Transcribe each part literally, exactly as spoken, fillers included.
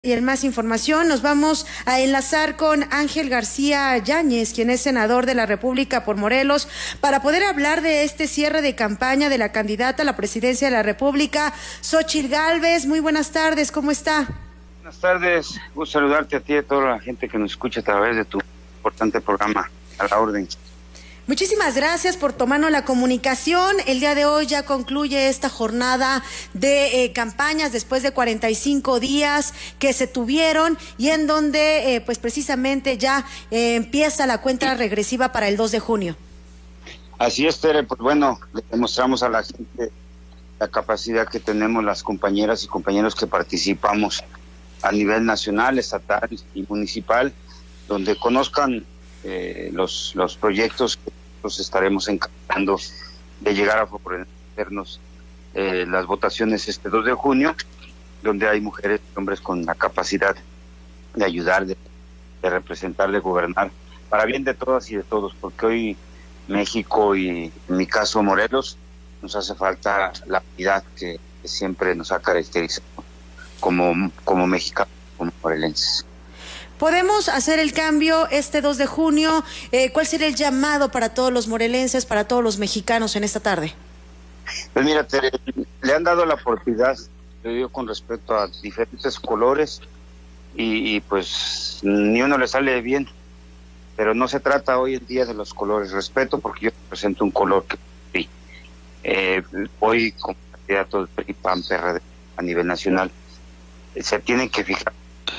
Y en más información nos vamos a enlazar con Ángel García Yáñez, quien es senador de la República por Morelos, para poder hablar de este cierre de campaña de la candidata a la presidencia de la República, Xóchitl Gálvez. Muy buenas tardes, ¿cómo está? Buenas tardes, gusto saludarte a ti y a toda la gente que nos escucha a través de tu importante programa, a la orden. Muchísimas gracias por tomarnos la comunicación. El día de hoy ya concluye esta jornada de eh, campañas después de cuarenta y cinco días que se tuvieron y en donde eh, pues precisamente ya eh, empieza la cuenta regresiva para el dos de junio. Así es, Tere, pues bueno, le demostramos a la gente la capacidad que tenemos las compañeras y compañeros que participamos a nivel nacional, estatal y municipal, donde conozcan Eh, los los proyectos que nosotros estaremos encantando de llegar a favorecernos eh, las votaciones este dos de junio, donde hay mujeres y hombres con la capacidad de ayudar, de, de representar, de gobernar, para bien de todas y de todos, porque hoy México y en mi caso Morelos nos hace falta la unidad que, que siempre nos ha caracterizado como, como mexicanos, como morelenses. ¿Podemos hacer el cambio este dos de junio? Eh, ¿Cuál sería el llamado para todos los morelenses, para todos los mexicanos en esta tarde? Pues mira, Tere, le han dado la oportunidad, le digo con respecto a diferentes colores y, y pues ni uno le sale bien, pero no se trata hoy en día de los colores. Respeto porque yo presento un color que sí. Eh, hoy como candidato del P R I, P A N, P R D a nivel nacional, se tienen que fijar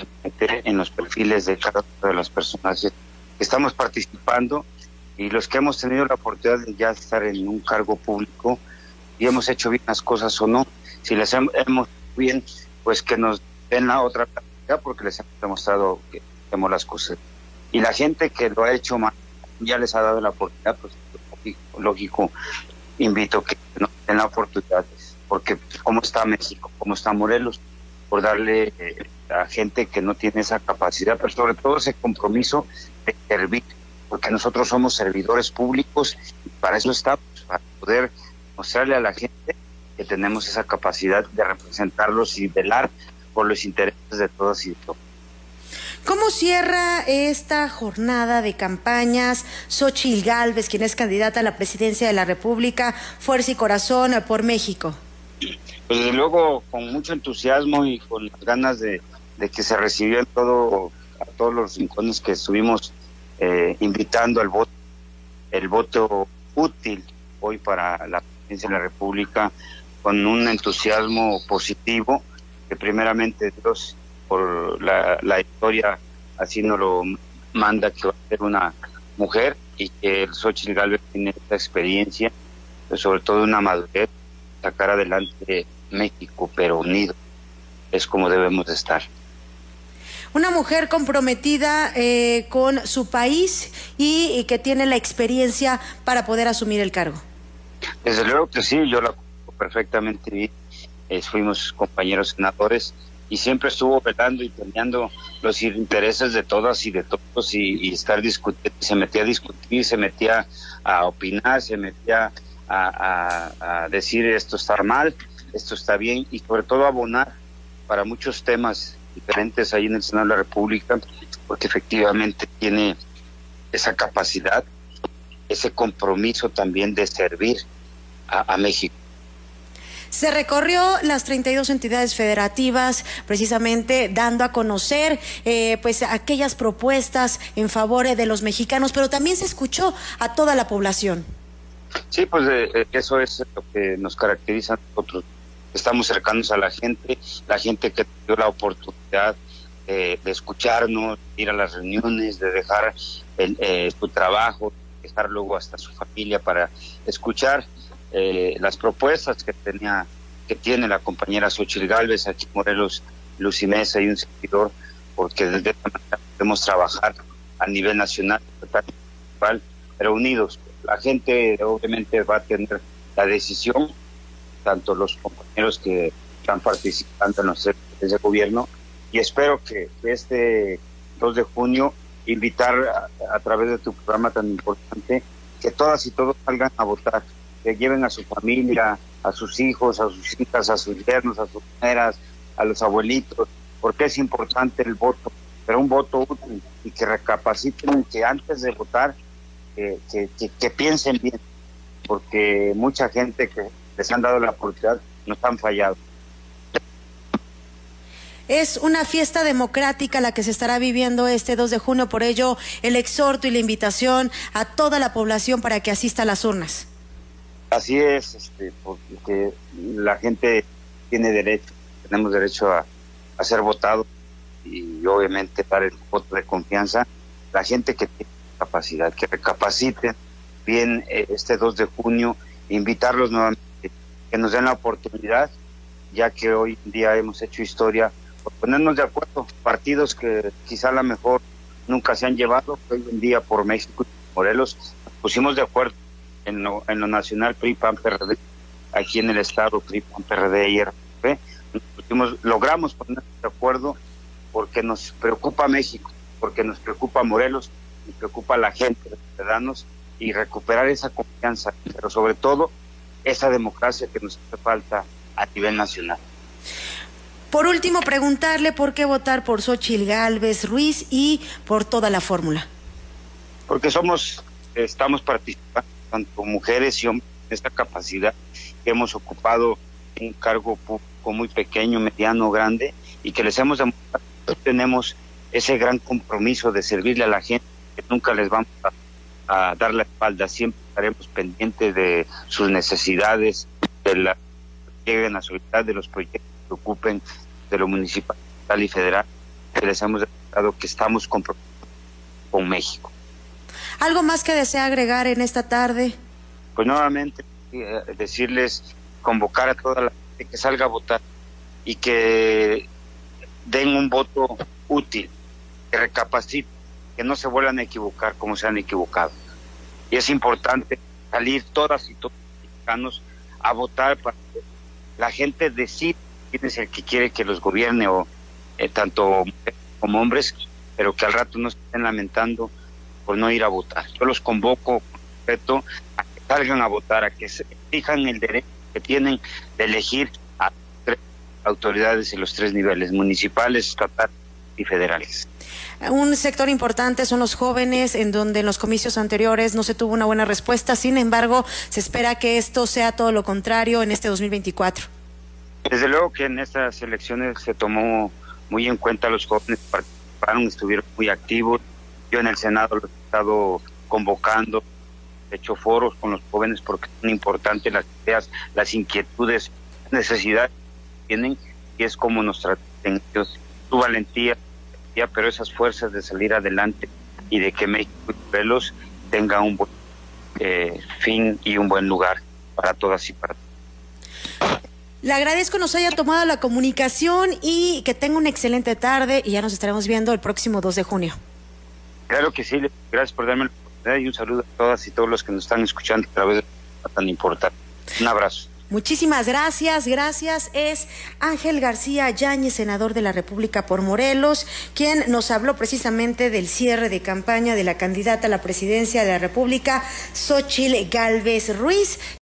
en los perfiles de cada una de las personas que estamos participando y los que hemos tenido la oportunidad de ya estar en un cargo público y hemos hecho bien las cosas o no. Si les hemos hecho bien, pues que nos den la otra práctica porque les hemos demostrado que hacemos las cosas. Y la gente que lo ha hecho mal, ya les ha dado la oportunidad, pues lógico, lógico invito que nos den la oportunidad, porque cómo está México, cómo está Morelos, por darle eh, a gente que no tiene esa capacidad, pero sobre todo ese compromiso de servir, porque nosotros somos servidores públicos y para eso estamos, para poder mostrarle a la gente que tenemos esa capacidad de representarlos y velar por los intereses de todas y de todos. ¿Cómo cierra esta jornada de campañas Xóchitl Gálvez, quien es candidata a la presidencia de la República, Fuerza y Corazón por México? Pues desde luego con mucho entusiasmo y con las ganas de, de que se recibió en todo, a todos los rincones que estuvimos eh, invitando al voto, el voto útil hoy para la presidencia de la República, con un entusiasmo positivo, que primeramente Dios, por la, la historia así nos lo manda, que va a ser una mujer y que Xóchitl Gálvez tiene esta experiencia, pero sobre todo una madurez, sacar adelante México, pero unido, es como debemos de estar. Una mujer comprometida eh, con su país y, y que tiene la experiencia para poder asumir el cargo. Desde luego que sí, yo la conozco perfectamente bien, eh, fuimos compañeros senadores y siempre estuvo velando y peleando los intereses de todas y de todos y, y estar discutiendo, se metía a discutir, se metía a opinar, se metía A, a, a decir esto está mal, esto está bien y sobre todo abonar para muchos temas diferentes ahí en el Senado de la República, porque efectivamente tiene esa capacidad, ese compromiso también de servir a, a México. Se recorrió las treinta y dos entidades federativas, precisamente dando a conocer eh, pues aquellas propuestas en favor de los mexicanos, pero también se escuchó a toda la población. Sí, pues eh, eso es lo que nos caracteriza a nosotros. Estamos cercanos a la gente, la gente que tuvo la oportunidad eh, de escucharnos, ir a las reuniones, de dejar el, eh, su trabajo, dejar luego hasta su familia para escuchar eh, las propuestas que tenía, que tiene la compañera Xóchitl Gálvez aquí en Morelos, Lucy Mesa y un servidor, porque desde esta manera podemos trabajar a nivel nacional, pero unidos. La gente obviamente va a tener la decisión, tanto los compañeros que están participando en los sectores de gobierno, y espero que este dos de junio invitar a, a través de tu programa tan importante, que todas y todos salgan a votar, que lleven a su familia, a sus hijos, a sus hijas, a sus yernos, a sus nueras, a los abuelitos, porque es importante el voto, pero un voto útil, y que recapaciten, que antes de votar, que, que, que, que piensen bien, porque mucha gente que les han dado la oportunidad nos han fallado. Es una fiesta democrática la que se estará viviendo este dos de junio, por ello el exhorto y la invitación a toda la población para que asista a las urnas. Así es, este, porque la gente tiene derecho, tenemos derecho a, a ser votados y obviamente dar el voto de confianza. La gente que tiene capacidad, que recapaciten bien eh, este dos de junio, invitarlos nuevamente, que nos den la oportunidad, ya que hoy en día hemos hecho historia por ponernos de acuerdo, partidos que quizá a lo mejor nunca se han llevado, hoy en día por México y Morelos, nos pusimos de acuerdo en lo, en lo nacional, P R I, P A N, P R D, aquí en el estado, P R I, P A N, P R D y R P, nos pusimos, logramos ponernos de acuerdo porque nos preocupa México, porque nos preocupa Morelos, nos preocupa la gente, los ciudadanos, y recuperar esa confianza, pero sobre todo esa democracia que nos hace falta a nivel nacional. Por último, preguntarle por qué votar por Xóchitl Gálvez Ruiz y por toda la fórmula. Porque somos, estamos participando, tanto mujeres y hombres, en esta capacidad que hemos ocupado un cargo público muy pequeño, mediano, grande, y que les hemos demostrado que tenemos ese gran compromiso de servirle a la gente, que nunca les vamos a, a dar la espalda, siempre estaremos pendientes de sus necesidades, de la que lleguen a solicitar, de los proyectos que ocupen, de lo municipal, estatal y federal, que les hemos demostrado que estamos comprometidos con México. ¿Algo más que desea agregar en esta tarde? Pues nuevamente eh, decirles, convocar a toda la gente que salga a votar y que den un voto útil, que recapaciten, que no se vuelvan a equivocar como se han equivocado. Y es importante salir todas y todos los mexicanos a votar para que la gente decida quién es el que quiere que los gobierne, o eh, tanto mujeres como hombres, pero que al rato no se estén lamentando por no ir a votar. Yo los convoco con respeto a que salgan a votar, a que se fijan el derecho que tienen de elegir a tres autoridades en los tres niveles, municipales, estatales y federales. Un sector importante son los jóvenes, en donde en los comicios anteriores no se tuvo una buena respuesta. Sin embargo, se espera que esto sea todo lo contrario en este dos mil veinticuatro. Desde luego que en estas elecciones se tomó muy en cuenta a los jóvenes, participaron, estuvieron muy activos. Yo en el Senado los he estado convocando, he hecho foros con los jóvenes porque son importantes las ideas, las inquietudes, las necesidades que tienen, y es como nos tratan ellos, su valentía, pero esas fuerzas de salir adelante y de que México y Morelos tenga un buen eh, fin y un buen lugar para todas y para todos. Le agradezco nos haya tomado la comunicación y que tenga una excelente tarde, y ya nos estaremos viendo el próximo dos de junio. Claro que sí, gracias por darme la oportunidad y un saludo a todas y todos los que nos están escuchando a través de esta tan importante. Un abrazo. Muchísimas gracias, gracias. Es Ángel García Yáñez, senador de la República por Morelos, quien nos habló precisamente del cierre de campaña de la candidata a la presidencia de la República, Xóchitl Gálvez Ruiz.